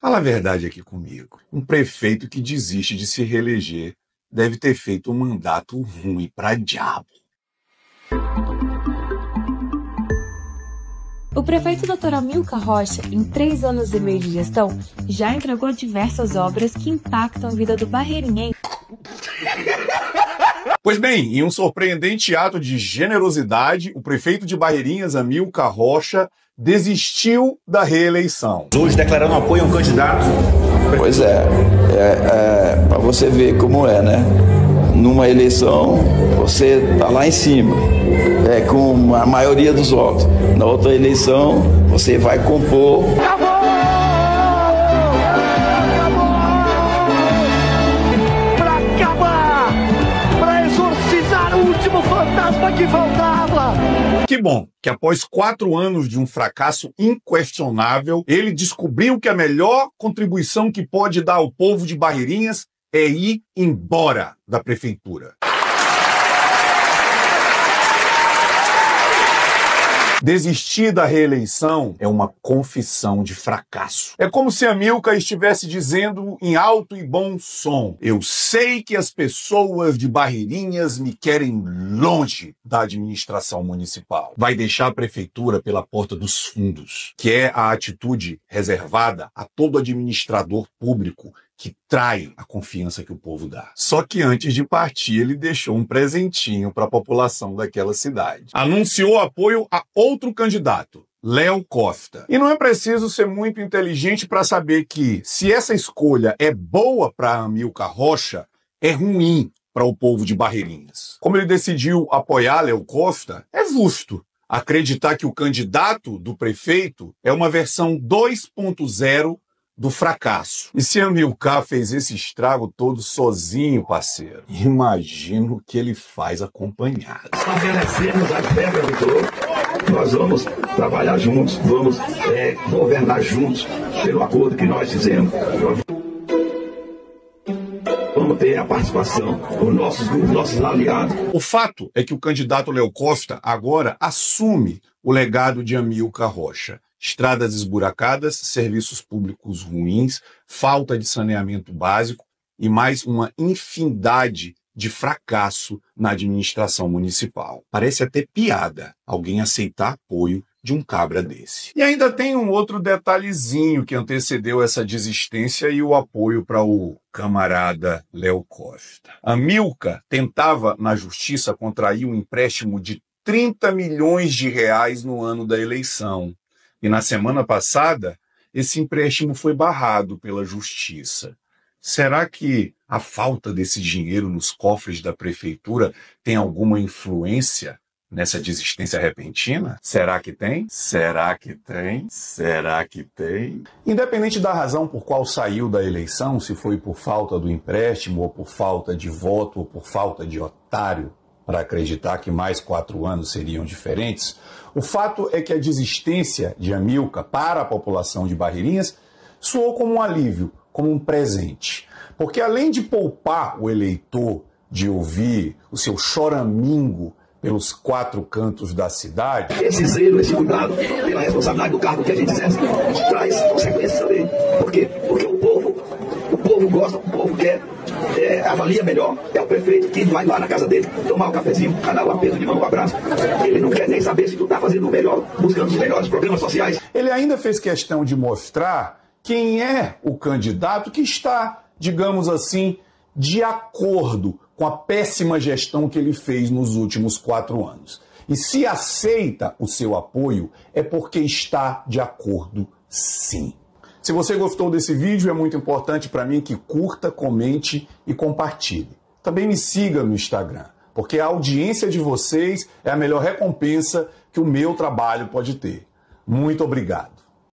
Fala a verdade aqui comigo. Um prefeito que desiste de se reeleger deve ter feito um mandato ruim pra diabo. O prefeito Dr. Amilcar Rocha, em 3 anos e meio de gestão, já entregou diversas obras que impactam a vida do barreirinhense. Pois bem, em um surpreendente ato de generosidade, o prefeito de Barreirinhas, Amilcar Rocha, desistiu da reeleição. Hoje declarando apoio a um candidato. Pois para você ver como é, né? Numa eleição, você tá lá em cima, com a maioria dos votos. Na outra eleição, você vai compor. Que faltava! Que bom que após 4 anos de um fracasso inquestionável, ele descobriu que a melhor contribuição que pode dar ao povo de Barreirinhas é ir embora da prefeitura. Desistir da reeleição é uma confissão de fracasso. É como se Amilcar estivesse dizendo em alto e bom som: eu sei que as pessoas de Barreirinhas me querem longe da administração municipal. Vai deixar a prefeitura pela porta dos fundos, que é a atitude reservada a todo administrador público que trai a confiança que o povo dá. Só que antes de partir, ele deixou um presentinho para a população daquela cidade. Anunciou apoio a outro candidato, Léo Costa. E não é preciso ser muito inteligente para saber que, se essa escolha é boa para Amilcar Rocha, é ruim para o povo de Barreirinhas. Como ele decidiu apoiar Léo Costa, é justo acreditar que o candidato do prefeito é uma versão 2.0 do fracasso. E se Amilcar fez esse estrago todo sozinho, parceiro, imagino o que ele faz acompanhado. Estabelecemos as regras do jogo. Nós vamos trabalhar juntos, vamos governar juntos pelo acordo que nós fizemos. Vamos ter a participação dos nossos aliados. O fato é que o candidato Léo Costa agora assume o legado de Amilcar Rocha. Estradas esburacadas, serviços públicos ruins, falta de saneamento básico e mais uma infinidade de fracasso na administração municipal. Parece até piada alguém aceitar apoio de um cabra desse. E ainda tem um outro detalhezinho que antecedeu essa desistência e o apoio para o camarada Léo Costa. Amilcar tentava na justiça contrair um empréstimo de 30 milhões de reais no ano da eleição. E na semana passada, esse empréstimo foi barrado pela justiça. Será que a falta desse dinheiro nos cofres da prefeitura tem alguma influência nessa desistência repentina? Será que tem? Será que tem? Será que tem? Independente da razão por qual saiu da eleição, se foi por falta do empréstimo, ou por falta de voto, ou por falta de otário, para acreditar que mais 4 anos seriam diferentes, o fato é que a desistência de Amilcar para a população de Barreirinhas soou como um alívio, como um presente. Porque além de poupar o eleitor de ouvir o seu choramingo pelos 4 cantos da cidade... Esse zelo, esse cuidado pela responsabilidade do cargo que a gente exerce, traz consequências também. Por quê? Porque o povo gosta, o povo quer, avalia melhor. É o prefeito que vai lá na casa dele, tomar um cafezinho, dar um aperto de mão, um abraço. Ele não quer nem saber se tu está fazendo o melhor, buscando os melhores programas sociais. Ele ainda fez questão de mostrar quem é o candidato que está, digamos assim, de acordo com a péssima gestão que ele fez nos últimos 4 anos. E se aceita o seu apoio, é porque está de acordo, sim. Se você gostou desse vídeo, é muito importante para mim que curta, comente e compartilhe. Também me siga no Instagram, porque a audiência de vocês é a melhor recompensa que o meu trabalho pode ter. Muito obrigado.